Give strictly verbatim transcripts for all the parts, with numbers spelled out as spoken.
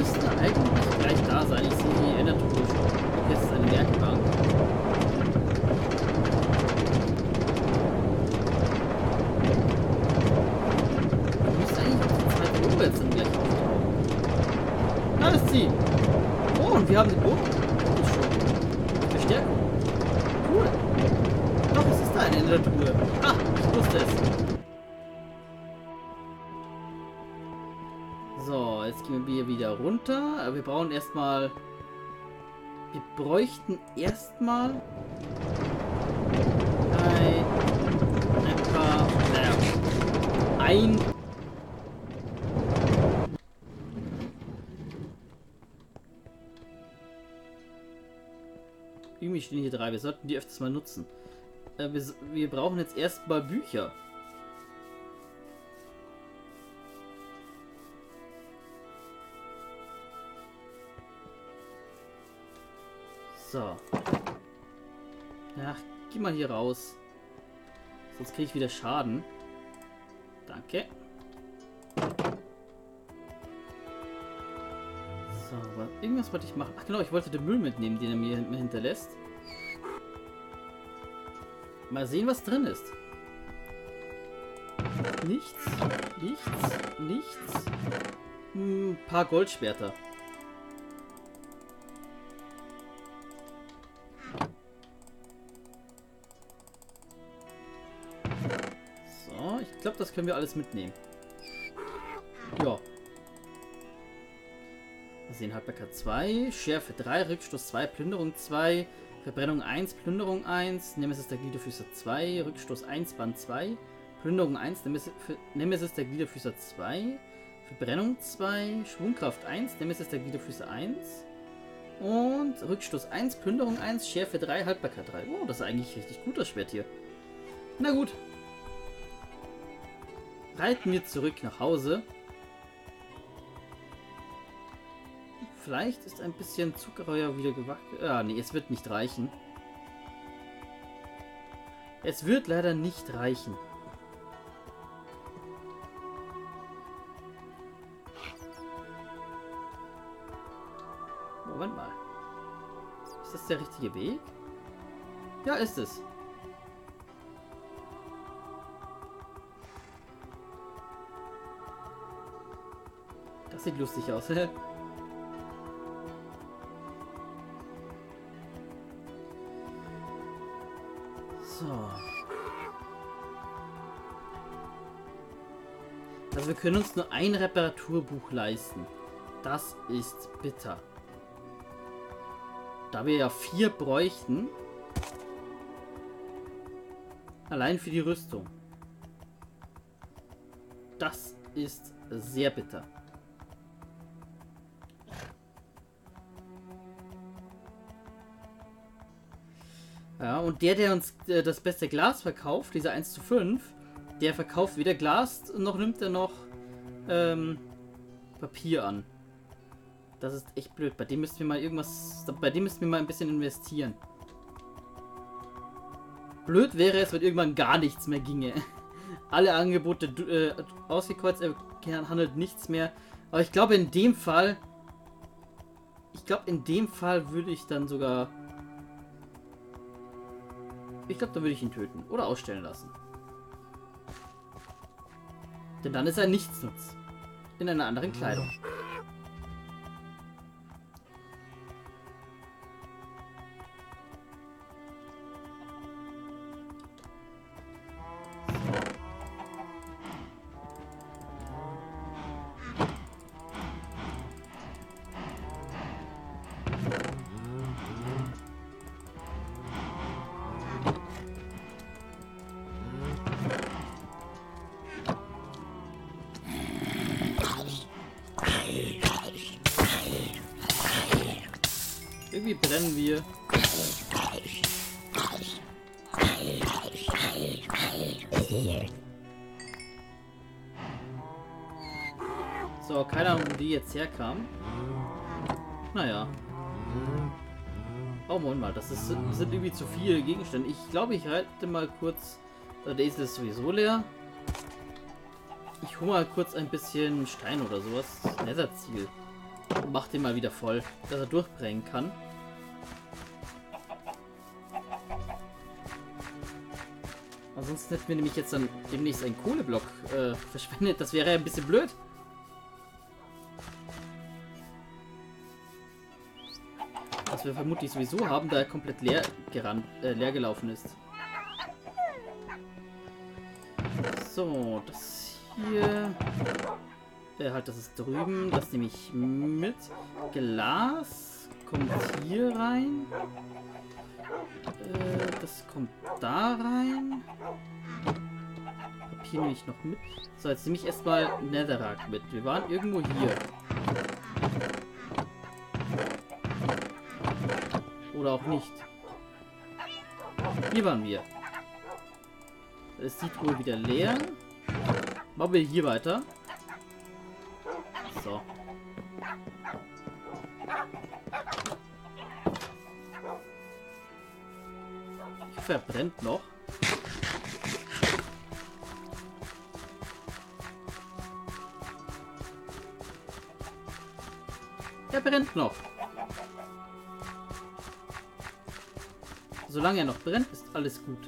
müsste eigentlich gleich da sein. Ich sehe die Endertruhe schon. Okay, es ist eine Werkbank. Da müsste eigentlich auch die zweite Robe jetzt dann gleich auftauchen. Da ist sie! Oh, und wir haben den Boden. Oh, schon. Verstärkung. Cool. Doch, es ist da eine Endertruhe. Ah, ich wusste es. So, jetzt gehen wir wieder runter. Aber wir brauchen erstmal. Wir bräuchten erstmal ein, ein paar. Naja, ein. Irgendwie stehen hier drei. Wir sollten die öfters mal nutzen. Äh, wir, wir brauchen jetzt erstmal Bücher. So. Ach, geh mal hier raus. Sonst kriege ich wieder Schaden. Danke. So, aber irgendwas wollte ich machen. Ach genau, ich wollte den Müll mitnehmen, den er mir hinterlässt. Mal sehen, was drin ist. Nichts, nichts, nichts. Ein paar Goldschwerter. Ich glaube, das können wir alles mitnehmen. Ja. Mal sehen, Haltbarkeit zwei, Schärfe drei, Rückstoß zwei, Plünderung zwei, Verbrennung eins, Plünderung eins, Nemesis der Gliederfüßer zwei, Rückstoß eins, Band zwei, Plünderung eins, Nemesis, Nemesis der Gliederfüßer zwei, Verbrennung zwei, Schwungkraft eins, Nemesis der Gliederfüßer eins und Rückstoß eins, Plünderung eins, Schärfe drei, Haltbarkeit drei. Oh, das ist eigentlich richtig gut, das Schwert hier. Na gut. Reiten wir zurück nach Hause. Vielleicht ist ein bisschen Zuckerreuer wieder gewachsen. Ah, nee, es wird nicht reichen. Es wird leider nicht reichen. Moment mal. Ist das der richtige Weg? Ja, ist es. Das sieht lustig aus. So. Also wir können uns nur ein Reparaturbuch leisten. Das ist bitter. Da wir ja vier bräuchten. Allein für die Rüstung. Das ist sehr bitter. Ja, und der, der uns äh, das beste Glas verkauft, dieser eins zu fünf, der verkauft weder Glas, noch nimmt er noch ähm, Papier an. Das ist echt blöd. Bei dem müssten wir mal irgendwas, bei dem müssten wir mal ein bisschen investieren. Blöd wäre es, wenn irgendwann gar nichts mehr ginge. Alle Angebote äh, ausgekreuzt, er handelt nichts mehr. Aber ich glaube in dem Fall, ich glaube in dem Fall würde ich dann sogar... Ich glaube, dann würde ich ihn töten oder ausstellen lassen. Denn dann ist er Nichtsnutz. In einer anderen Kleidung. Irgendwie brennen wir. So, keine Ahnung, wo die jetzt herkam. Naja. Oh, Moment mal, das ist, sind irgendwie zu viele Gegenstände. Ich glaube, ich halte mal kurz... Der Esel ist sowieso leer. Ich hole mal kurz ein bisschen Stein oder sowas. Netherziel. Mach den mal wieder voll, dass er durchbrennen kann. Ansonsten hätten wir nämlich jetzt dann demnächst einen Kohleblock äh, verschwendet. Das wäre ja ein bisschen blöd. Was wir vermutlich sowieso haben, da er komplett leer, gerannt, äh, leer gelaufen ist. So, das hier... Äh, halt, das ist drüben. Das nehme ich mit. Glas kommt hier rein. Äh, das kommt da rein. Papier nehme ich noch mit. So, jetzt nehme ich erstmal Netherrack mit. Wir waren irgendwo hier. Oder auch nicht. Hier waren wir. Es sieht wohl wieder leer. Machen wir hier weiter. So. Ich hoffe, er brennt noch. Er brennt noch. Solange er noch brennt, ist alles gut.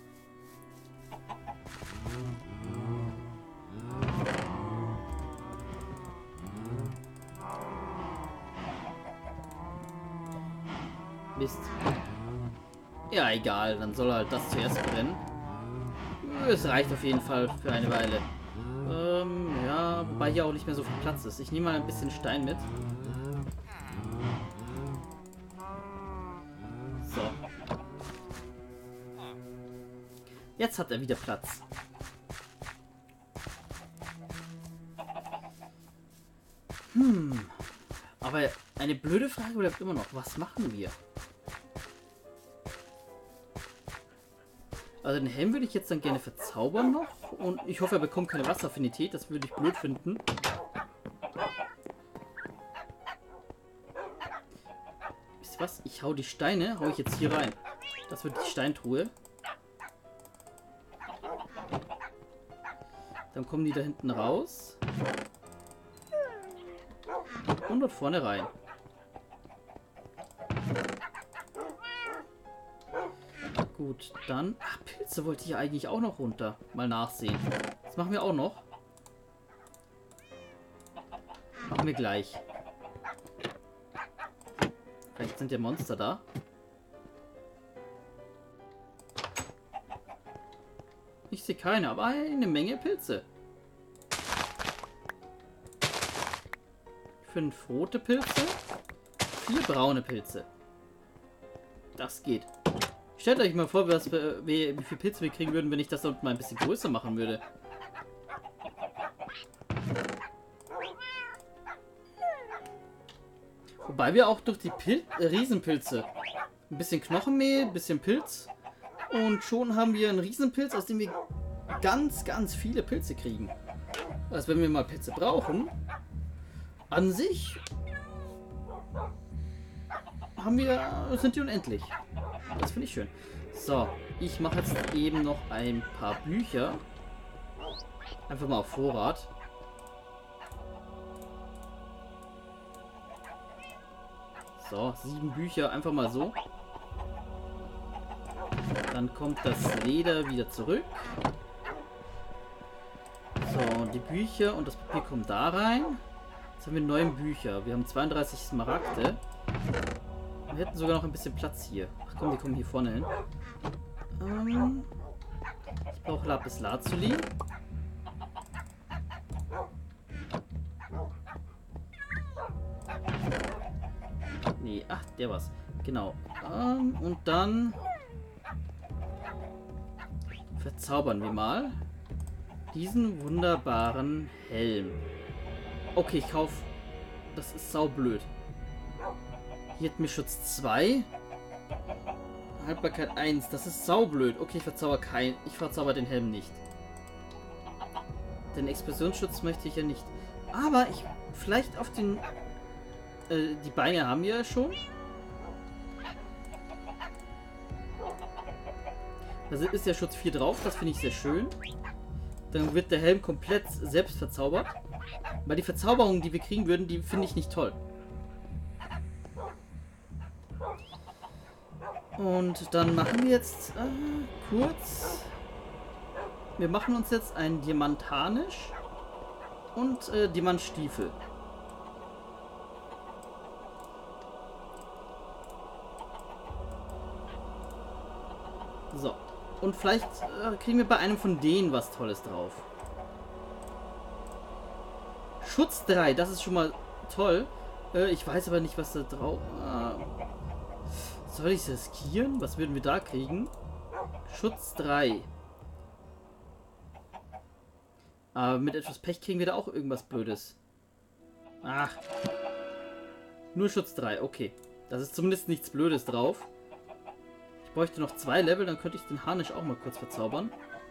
Mist. Ja, egal. Dann soll halt das zuerst brennen. Es reicht auf jeden Fall für eine Weile. Ähm, ja, wobei hier auch nicht mehr so viel Platz ist. Ich nehme mal ein bisschen Stein mit. So. Jetzt hat er wieder Platz. Hm. Aber eine blöde Frage bleibt immer noch. Was machen wir? Also den Helm würde ich jetzt dann gerne verzaubern noch. Und ich hoffe, er bekommt keine Wasseraffinität. Das würde ich blöd finden. Wisst ihr was? Ich hau die Steine, hau ich jetzt hier rein. Das wird die Steintruhe. Dann kommen die da hinten raus. Und dort vorne rein. Gut, dann... Ach, Pilze wollte ich ja eigentlich auch noch runter. Mal nachsehen. Das machen wir auch noch. Machen wir gleich. Vielleicht sind ja Monster da. Ich sehe keine, aber eine Menge Pilze. Fünf rote Pilze. Vier braune Pilze. Das geht. Stellt euch mal vor, was wir, wie, wie viele Pilze wir kriegen würden, wenn ich das dort mal ein bisschen größer machen würde. Wobei wir auch durch die Pil äh, Riesenpilze ein bisschen Knochenmehl, ein bisschen Pilz und schon haben wir einen Riesenpilz, aus dem wir ganz, ganz viele Pilze kriegen. Also wenn wir mal Pilze brauchen, an sich haben wir, sind die unendlich. Das finde ich schön. So, ich mache jetzt eben noch ein paar Bücher. Einfach mal auf Vorrat. So, sieben Bücher einfach mal so. Dann kommt das Leder wieder zurück. So, die Bücher und das Papier kommen da rein. Jetzt haben wir neun Bücher. Wir haben zweiunddreißig Smaragde. Wir hätten sogar noch ein bisschen Platz hier. Ach komm, die kommen hier vorne hin. Ähm, ich brauche Lapis Lazuli. Nee, ach, der war's. Genau. Ähm, und dann verzaubern wir mal diesen wunderbaren Helm. Okay, ich kaufe. Das ist saublöd. Hier hat mir Schutz zwei. Haltbarkeit eins. Das ist saublöd. Okay, ich verzauber kein. Ich verzauber den Helm nicht. Den Explosionsschutz möchte ich ja nicht. Aber ich. Vielleicht auf den. Äh, die Beine haben wir ja schon. Da ist ja Schutz vier drauf. Das finde ich sehr schön. Dann wird der Helm komplett selbst verzaubert. Weil die Verzauberungen, die wir kriegen würden, die finde ich nicht toll. Und dann machen wir jetzt äh, kurz... Wir machen uns jetzt ein Diamantanisch und äh, Diamantstiefel. So. Und vielleicht äh, kriegen wir bei einem von denen was Tolles drauf. Schutz drei, das ist schon mal toll. Äh, ich weiß aber nicht, was da drauf... Äh, soll ich es riskieren? Was würden wir da kriegen? Schutz drei. Aber mit etwas Pech kriegen wir da auch irgendwas Blödes. Ach. Nur Schutz drei, okay. Das ist zumindest nichts Blödes drauf. Ich bräuchte noch zwei Level, dann könnte ich den Harnisch auch mal kurz verzaubern.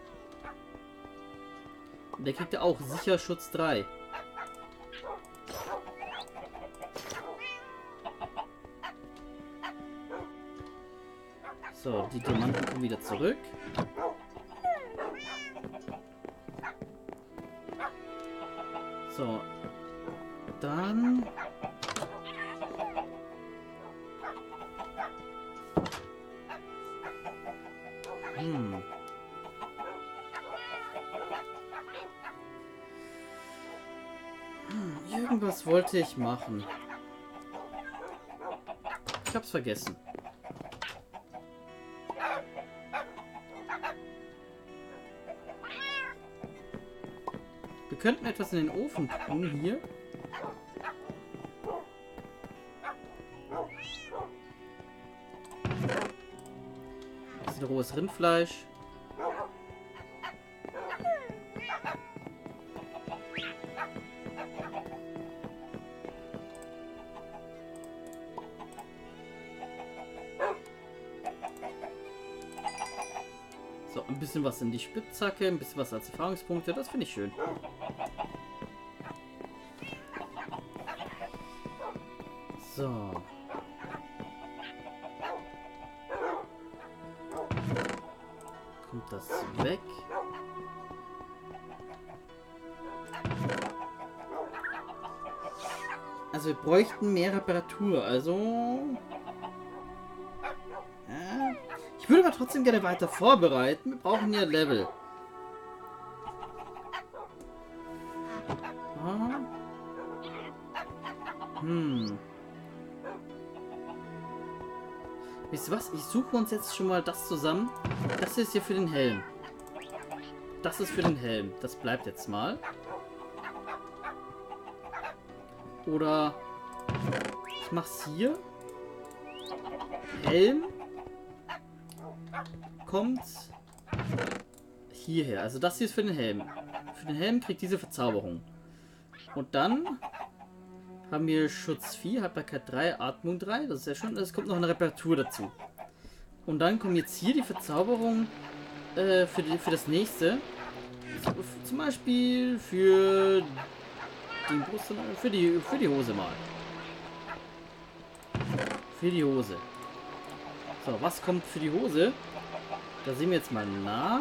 Und der kriegt ja auch sicher Schutz drei. So, die Diamanten kommen wieder zurück. So. Dann... Hm. Hm, irgendwas wollte ich machen. Ich hab's vergessen. Wir könnten etwas in den Ofen tun hier. Das ist rohes Rindfleisch. So, ein bisschen was in die Spitzhacke, ein bisschen was als Erfahrungspunkte, das finde ich schön. So. Kommt das weg? Also wir bräuchten mehr Reparatur, also... Ja. Ich würde aber trotzdem gerne weiter vorbereiten. Wir brauchen ja Level. Ah. Hm. Wisst ihr was? Ich suche uns jetzt schon mal das zusammen. Das ist hier für den Helm. Das ist für den Helm. Das bleibt jetzt mal. Oder ich mach's hier. Helm kommt hierher. Also das hier ist für den Helm. Für den Helm kriegt diese Verzauberung. Und dann haben wir Schutz vier, Haltbarkeit drei, Atmung drei. Das ist ja schon. Es kommt noch eine Reparatur dazu. Und dann kommen jetzt hier die Verzauberungen äh, für, die, für das nächste. Zum Beispiel für den Brust, für die, für die Hose mal. Für die Hose. So, was kommt für die Hose? Da sehen wir jetzt mal nach.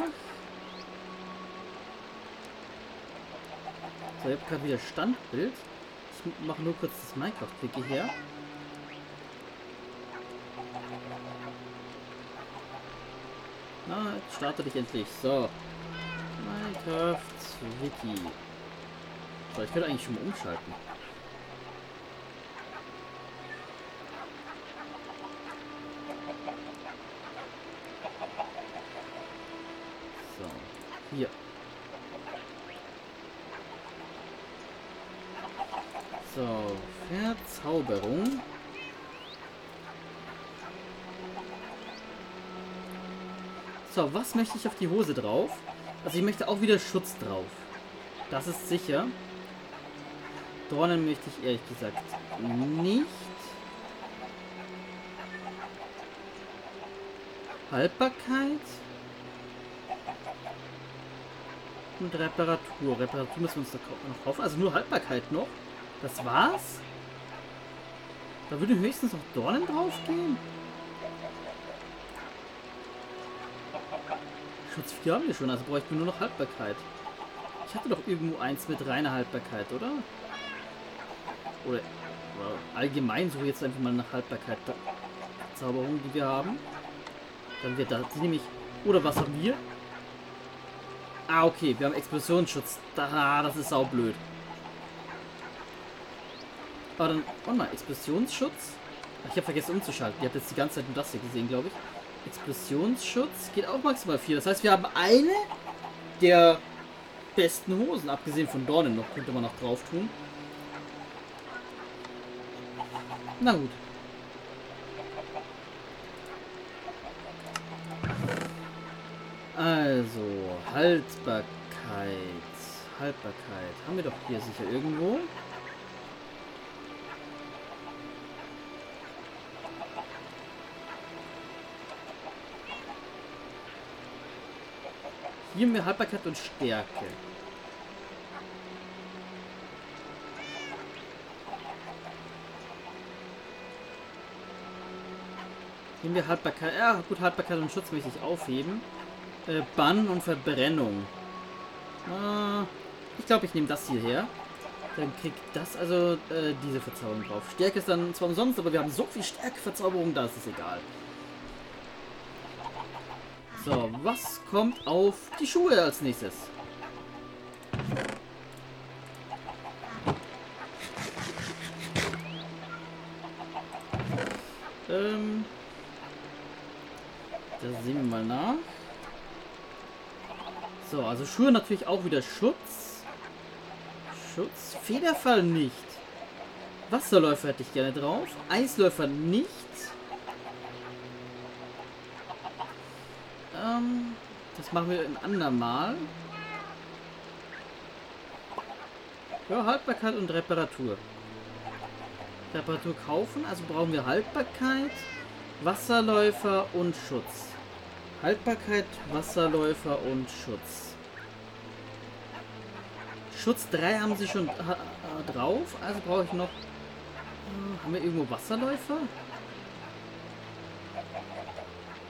So, ich habe gerade wieder Standbild. Ich mache nur kurz das Minecraft-Wiki her. Na, jetzt starte dich endlich. So. Minecraft-Wiki. So, ich könnte eigentlich schon mal umschalten. So. Hier. So, Verzauberung. So, was möchte ich auf die Hose drauf? Also ich möchte auch wieder Schutz drauf. Das ist sicher. Dornen möchte ich ehrlich gesagt nicht. Haltbarkeit. Und Reparatur. Reparatur müssen wir uns noch kaufen. Also nur Haltbarkeit noch. Das war's? Da würden höchstens noch Dornen drauf gehen. Schutz vier haben wir schon, also bräuchten wir nur noch Haltbarkeit. Ich Ich hatte doch irgendwo eins mit reiner Haltbarkeit, oder? Oder, oder allgemein suche ich jetzt einfach mal nach Haltbarkeit der Zauberung, die wir haben. Dann wird da die nämlich. Oder was haben wir? Ah, okay, wir haben Explosionsschutz. Da, das ist saublöd. Aber dann, warte mal, Explosionsschutz? Ich habe vergessen umzuschalten. Ihr habt jetzt die ganze Zeit nur das hier gesehen, glaube ich. Explosionsschutz geht auch maximal vier. Das heißt, wir haben eine der besten Hosen, abgesehen von Dornen noch, könnte man noch drauf tun. Na gut. Also, Haltbarkeit. Haltbarkeit. Haben wir doch hier sicher irgendwo. Hier haben wir Haltbarkeit und Stärke. Hier haben wir Haltbarkeit. Ja, gut, Haltbarkeit und Schutz möchte ich aufheben. Äh, Bann und Verbrennung. Äh, ich glaube, ich nehme das hier her. Dann kriegt das also äh, diese Verzauberung drauf. Stärke ist dann zwar umsonst, aber wir haben so viel Stärke-Verzauberung, da ist es egal. So, was kommt auf die Schuhe als nächstes? Ähm, da sehen wir mal nach. So, also Schuhe natürlich auch wieder Schutz. Schutz. Federfall nicht. Wasserläufer hätte ich gerne drauf. Eisläufer nicht. Ähm, das machen wir ein andermal. Ja, Haltbarkeit und Reparatur. Reparatur kaufen, also brauchen wir Haltbarkeit, Wasserläufer und Schutz. Haltbarkeit, Wasserläufer und Schutz. Schutz drei haben sie schon drauf, also brauche ich noch... Äh, haben wir irgendwo Wasserläufer?